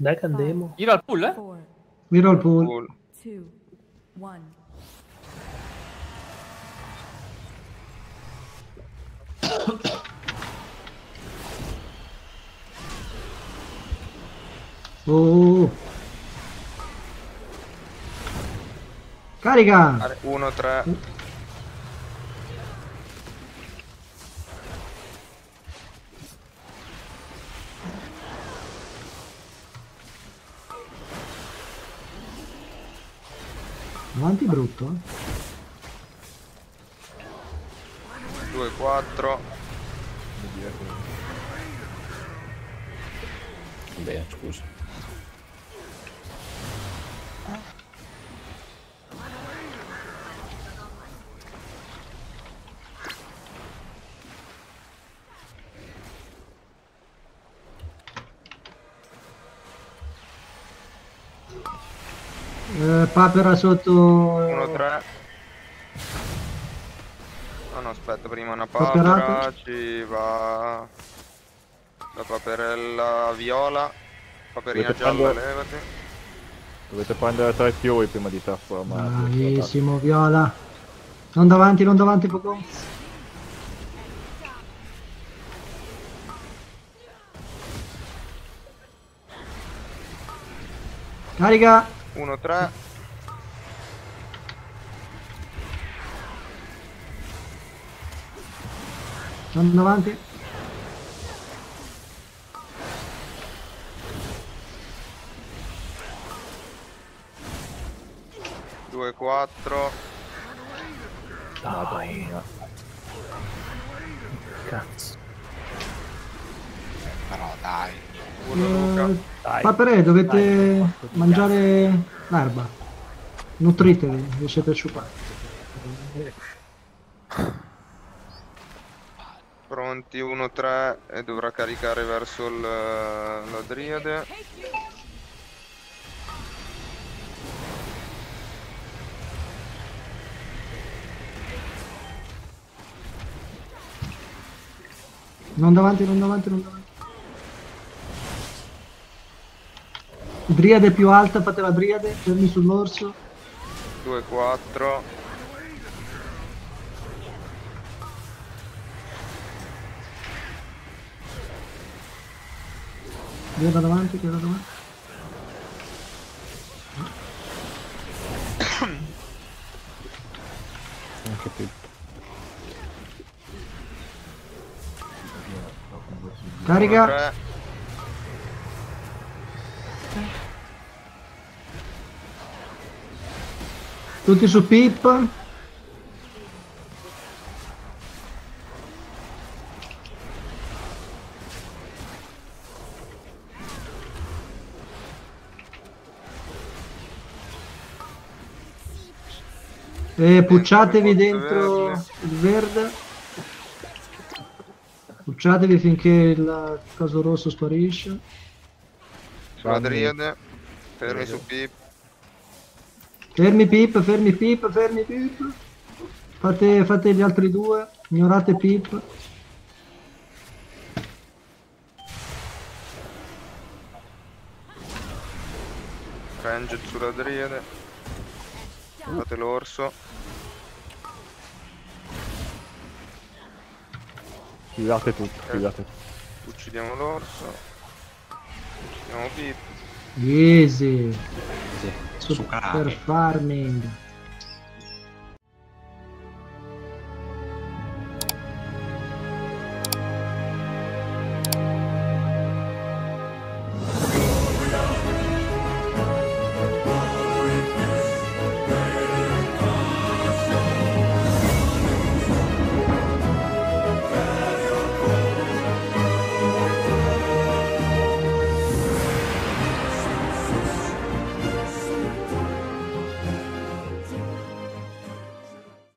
Dai che andiamo. Io al pull, eh? Miro al pool. Cool. 2, 1. Oh. Carica! 1, 3. Avanti brutto, 2, 4. Bene, scusa. Papera sotto... 1, 3. No, no, aspetta, prima una papera. Paperato. Ci va la paperella viola. Paperina Dovete gialla, prendere- levati. Dovete prendere 3 fiori prima di trasformarli. Bravissimo, Viola. Non davanti, poco. Carica. 1, 3. Non davanti. Due, 4. Dai. Cazzo. Però dai. 1, Luca. Dai. Papere, dovete mangiare l'erba. Nutritevi, vi siete asciugati. Pronti, 1, 3. E dovrà caricare verso la Driade. Non davanti. Driade più alta, fate la Driade, fermi sull'orso. 2, 4. Driade davanti. Anche più. Carica. 1, 3. Tutti su Pip. E pucciatevi dentro il verde. Pucciatevi finché il caso rosso sparisce. Sulla Driade. Fermi su Pip. Fermi Pip. Fate gli altri due. Ignorate Pip. Range sulla Driade. Fate l'orso. Chiudate tutto, chiudate tutto. Uccidiamo l'orso. Uccidiamo Pip. Easy. Su Super canale. farming.